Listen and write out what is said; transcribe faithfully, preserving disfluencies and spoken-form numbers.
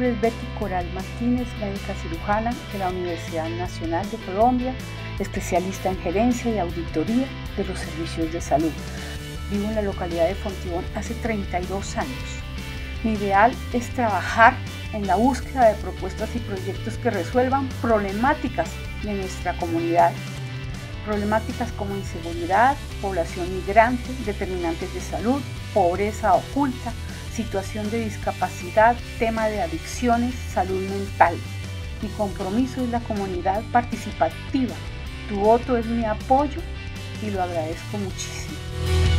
nombre es Betty Coral Martínez, médica cirujana de la Universidad Nacional de Colombia, especialista en gerencia y auditoría de los servicios de salud. Vivo en la localidad de Fontibón hace treinta y dos años. Mi ideal es trabajar en la búsqueda de propuestas y proyectos que resuelvan problemáticas de nuestra comunidad. Problemáticas como inseguridad, población migrante, determinantes de salud, pobreza oculta, situación de discapacidad, tema de adicciones, salud mental. Mi compromiso es la comunidad participativa. Tu voto es mi apoyo y lo agradezco muchísimo.